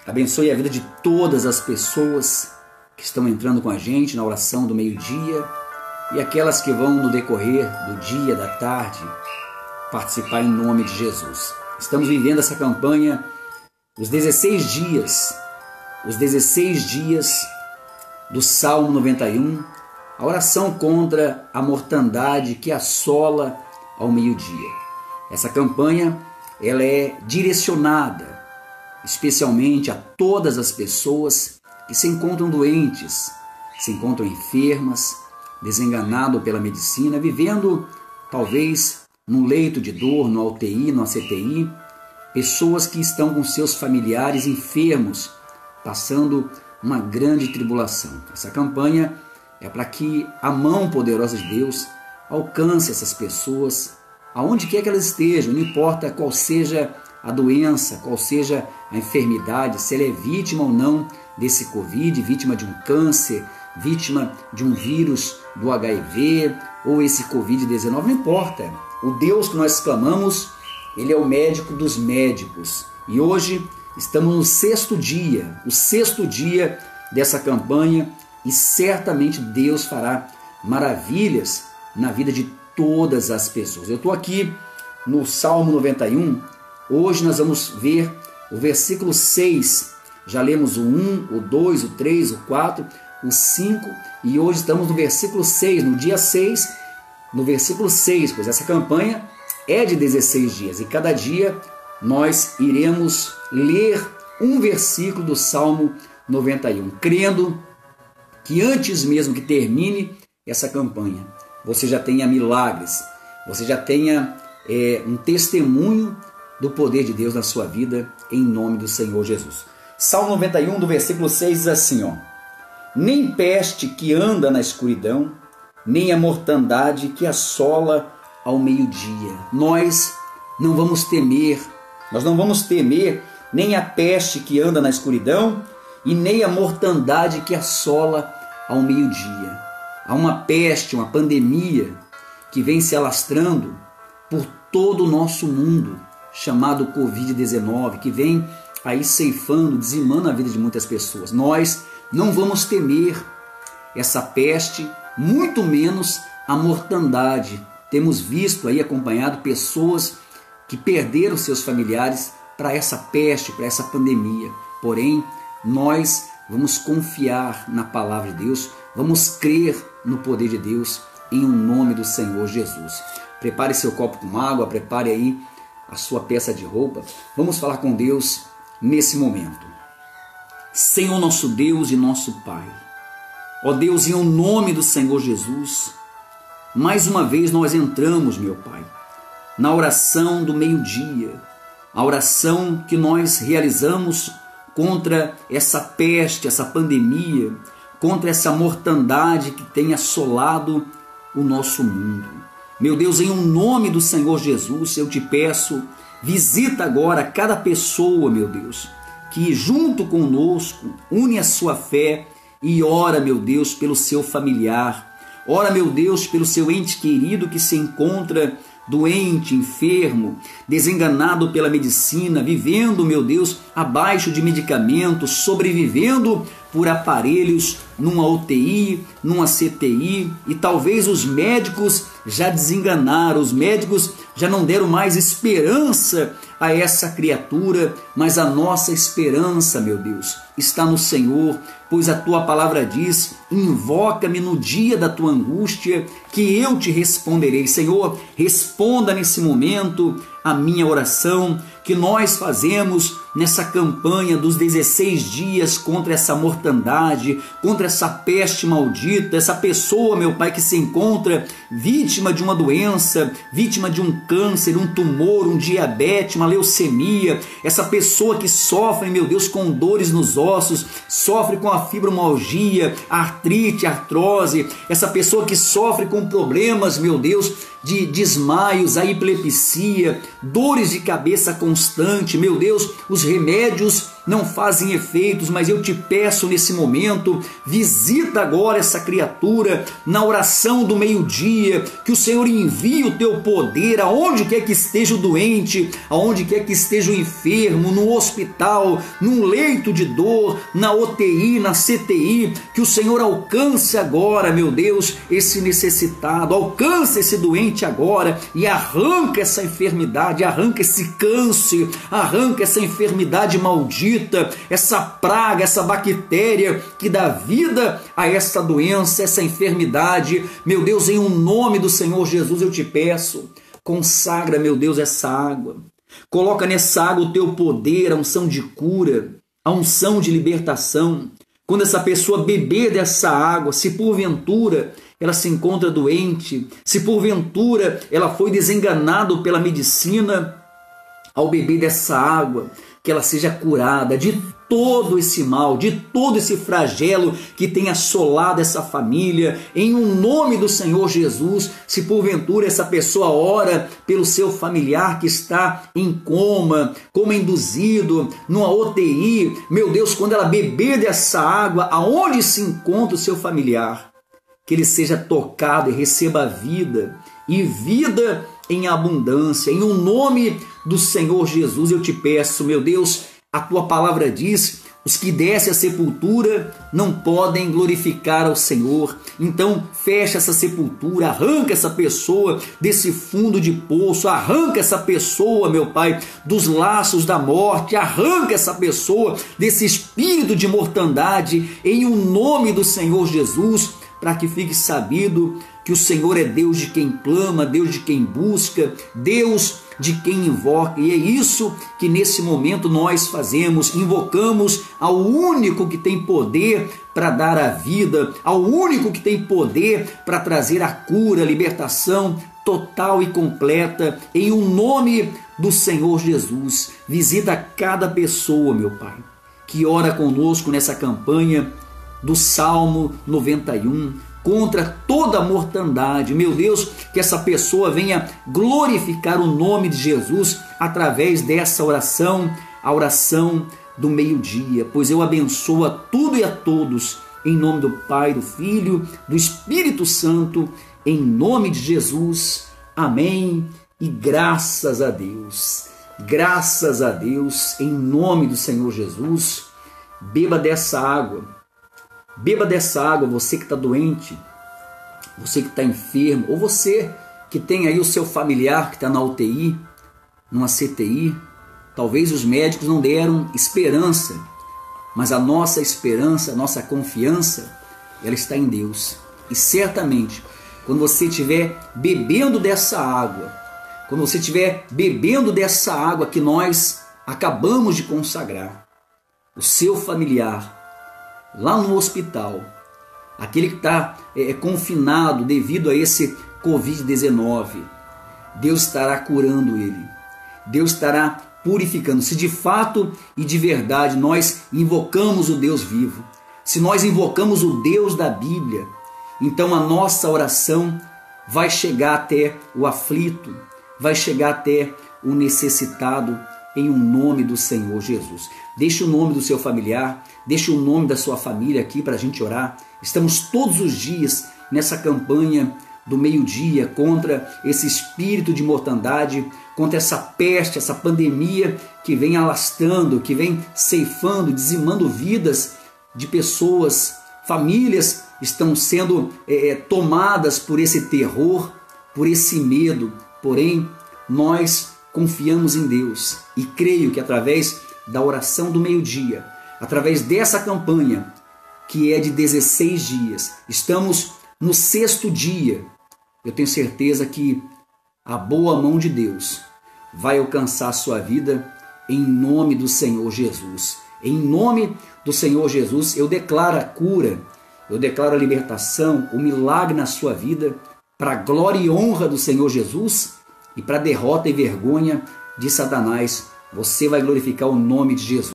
Abençoe a vida de todas as pessoas que estão entrando com a gente na oração do meio-dia e aquelas que vão no decorrer do dia, da tarde, participar em nome de Jesus. Estamos vivendo essa campanha, os 16 dias do Salmo 91, a oração contra a mortandade que assola ao meio-dia. Essa campanha, ela é direcionada especialmente a todas as pessoas que se encontram doentes, se encontram enfermas, desenganadas pela medicina, vivendo talvez num leito de dor, no UTI, no CTI, pessoas que estão com seus familiares enfermos, passando uma grande tribulação. Essa campanha é para que a mão poderosa de Deus alcance essas pessoas, aonde quer que elas estejam, não importa qual seja a doença, qual seja a enfermidade, se ela é vítima ou não desse Covid, vítima de um câncer, vítima de um vírus do HIV ou esse Covid-19, não importa. O Deus que nós clamamos, Ele é o médico dos médicos. E hoje estamos no sexto dia dessa campanha e certamente Deus fará maravilhas na vida de todas as pessoas. Eu estou aqui no Salmo 91, hoje nós vamos ver o versículo 6, já lemos o 1, o 2, o 3, o 4, o 5 e hoje estamos no versículo 6, no dia 6, no versículo 6, pois essa campanha é de 16 dias e cada dia nós iremos ler um versículo do Salmo 91, crendo que antes mesmo que termine essa campanha, você já tenha milagres, você já tenha um testemunho do poder de Deus na sua vida, em nome do Senhor Jesus. Salmo 91, do versículo 6, diz assim, nem peste que anda na escuridão, nem a mortandade que assola ao meio-dia. Nós não vamos temer nem a peste que anda na escuridão e nem a mortandade que assola ao meio-dia. Há uma peste, uma pandemia que vem se alastrando por todo o nosso mundo, chamado Covid-19, que vem aí ceifando, dizimando a vida de muitas pessoas. Nós não vamos temer essa peste, muito menos a mortandade. Temos visto aí, acompanhado pessoas que perderam seus familiares para essa peste, para essa pandemia. Porém, nós vamos confiar na palavra de Deus, vamos crer no poder de Deus, em o nome do Senhor Jesus. Prepare seu copo com água, prepare aí a sua peça de roupa. Vamos falar com Deus nesse momento. Senhor nosso Deus e nosso Pai, ó Deus, em o nome do Senhor Jesus, mais uma vez nós entramos, meu Pai, na oração do meio-dia, a oração que nós realizamos contra essa peste, essa pandemia, contra essa mortandade que tem assolado o nosso mundo. Meu Deus, em o nome do Senhor Jesus, eu te peço, visita agora cada pessoa, meu Deus, que junto conosco une a sua fé e ora, meu Deus, pelo seu familiar. Ora, meu Deus, pelo seu ente querido que se encontra doente, enfermo, desenganado pela medicina, vivendo, meu Deus, abaixo de medicamentos, sobrevivendo por aparelhos numa UTI, numa CTI, e talvez os médicos já desenganaram, os médicos já não deram mais esperança a essa criatura, mas a nossa esperança, meu Deus, está no Senhor, pois a tua palavra diz, invoca-me no dia da tua angústia, que eu te responderei. Senhor, responda nesse momento a minha oração, que nós fazemos nessa campanha dos 16 dias contra essa mortandade, contra essa peste maldita, essa pessoa, meu Pai, que se encontra vítima de uma doença, vítima de um câncer, um tumor, um diabetes, uma leucemia, essa pessoa que sofre, meu Deus, com dores nos ossos, sofre com a fibromialgia, artrite, artrose, essa pessoa que sofre com problemas, meu Deus, de desmaios, a epilepsia, dores de cabeça constante. Meu Deus, os remédios não fazem efeitos, mas eu te peço nesse momento, visita agora essa criatura na oração do meio-dia, que o Senhor envie o teu poder aonde quer que esteja o doente, aonde quer que esteja o enfermo, no hospital, num leito de dor, na UTI, na CTI, que o Senhor alcance agora, meu Deus, esse necessitado, alcance esse doente agora e arranca essa enfermidade, arranca esse câncer, arranca essa enfermidade maldita, essa praga, essa bactéria que dá vida a essa doença, essa enfermidade. Meu Deus, em um nome do Senhor Jesus eu te peço, consagra, meu Deus, essa água. Coloca nessa água o teu poder, a unção de cura, a unção de libertação. Quando essa pessoa beber dessa água, se porventura ela se encontra doente, se porventura ela foi desenganada pela medicina, ao beber dessa água, que ela seja curada de todo esse mal, de todo esse flagelo que tem assolado essa família, em um nome do Senhor Jesus. Se porventura essa pessoa ora pelo seu familiar que está em coma induzido, numa UTI, meu Deus, quando ela beber dessa água, aonde se encontra o seu familiar, que ele seja tocado e receba a vida, e vida em abundância. Em um nome do Senhor Jesus eu te peço, meu Deus, a tua palavra diz, os que descem à sepultura não podem glorificar ao Senhor. Então fecha essa sepultura, arranca essa pessoa desse fundo de poço, arranca essa pessoa, meu Pai, dos laços da morte, arranca essa pessoa desse espírito de mortandade, em um nome do Senhor Jesus, para que fique sabido que o Senhor é Deus de quem clama, Deus de quem busca, Deus de quem invoca. E é isso que nesse momento nós fazemos, invocamos ao único que tem poder para dar a vida, ao único que tem poder para trazer a cura, a libertação total e completa, em um nome do Senhor Jesus. Visita cada pessoa, meu Pai, que ora conosco nessa campanha do Salmo 91, contra toda a mortandade. Meu Deus, que essa pessoa venha glorificar o nome de Jesus através dessa oração, a oração do meio-dia, pois eu abençoo a tudo e a todos, em nome do Pai, do Filho, do Espírito Santo, em nome de Jesus. Amém e graças a Deus. Graças a Deus, em nome do Senhor Jesus. Beba dessa água. Beba dessa água, você que está doente, você que está enfermo, ou você que tem aí o seu familiar que está na UTI, numa CTI. Talvez os médicos não deram esperança, mas a nossa esperança, a nossa confiança, ela está em Deus. E certamente, quando você estiver bebendo dessa água, quando você estiver bebendo dessa água que nós acabamos de consagrar, o seu familiar, lá no hospital, aquele que está confinado devido a esse Covid-19, Deus estará curando ele, Deus estará purificando. Se de fato e de verdade nós invocamos o Deus vivo, se nós invocamos o Deus da Bíblia, então a nossa oração vai chegar até o aflito, vai chegar até o necessitado, em um nome do Senhor Jesus. Deixe o nome do seu familiar, deixe o nome da sua família aqui para a gente orar. Estamos todos os dias nessa campanha do meio-dia contra esse espírito de mortandade, contra essa peste, essa pandemia que vem alastrando, que vem ceifando, dizimando vidas de pessoas. Famílias estão sendo tomadas por esse terror, por esse medo. Porém, nós confiamos em Deus e creio que através da oração do meio-dia, através dessa campanha, que é de 16 dias, estamos no 6º dia, eu tenho certeza que a boa mão de Deus vai alcançar a sua vida em nome do Senhor Jesus. Em nome do Senhor Jesus, eu declaro a cura, eu declaro a libertação, o milagre na sua vida, para a glória e honra do Senhor Jesus, e para a derrota e vergonha de Satanás. Você vai glorificar o nome de Jesus.